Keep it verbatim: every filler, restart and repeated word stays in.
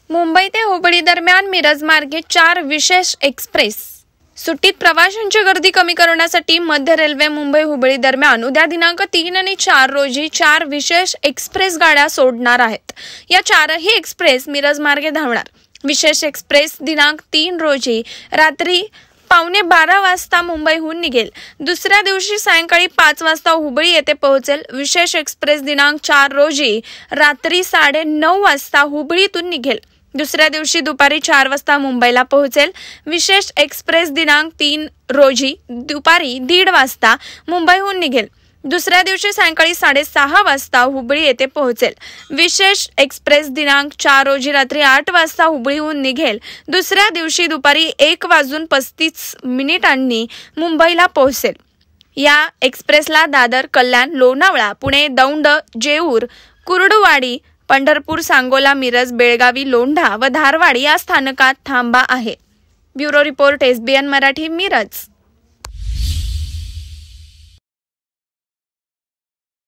मुंबई ते हुबळी दरम्यान मिरज मार्गे चार विशेष एक्सप्रेस। सुट्टीत प्रवाशांची गर्दी कमी करण्यासाठी मध्य रेल्वे मुंबई हुबळी दरम्यान उद्या दिनांक तीन आणि चार रोजी चार विशेष एक्सप्रेस गाड्या सोडणार आहेत। या चारही एक्सप्रेस मिरज मार्गे धावणार। विशेष एक्सप्रेस दिनांक तीन रोजी रात्री पावणे बारा वाजता मुंबईहून निघेल। दुसऱ्या दिवशी सायंकाळी पाच वाजता हुबळी येथे पोहोचेल। विशेष एक्सप्रेस दिनांक चार रोजी रात्री साडे नऊ वाजता हुबळीतून निघेल। दुसऱ्या दिवशी दुपारी चार वाजता मुंबईला पोहोचेल। विशेष एक्सप्रेस दिनांक तीन रोजी दुपारी दीड वाजता मुंबईहून निघेल। दुसऱ्या दिवशी सायंकाळी साडेसहा वाजता हुबळी येथे पोहोचेल। विशेष एक्सप्रेस दिनांक चार रोजी रात्री आठ वाजता हुबळीहून निघेल। दुसऱ्या दिवशी दुपारी एक वाजून पस्तीस मिनिटांनी मुंबईला पोहोचेल। या एक्सप्रेसला दादर, कल्याण, लोणावळा, पुणे, दौंड, जेऊर, कुर्डुवाडी, पंढरपूर, सांगोला, मिरज, बेळगावी, लोंढा व धारवाड या स्थानकात थांबा आहे। Bureau report, S B N Marathi, Miraj.